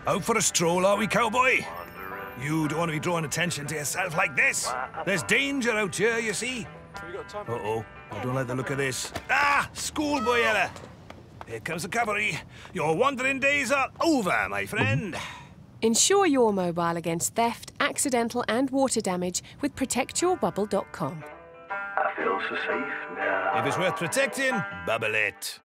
Out for a stroll, are we, cowboy? You don't want to be drawing attention to yourself like this. There's danger out here, you see. Uh-oh, I don't like the look of this. Ah, schoolboy Ella. Here comes the cavalry. Your wandering days are over, my friend. Insure your mobile against theft, accidental and water damage with protectyourbubble.com. I feel so safe now. If it's worth protecting, bubble it.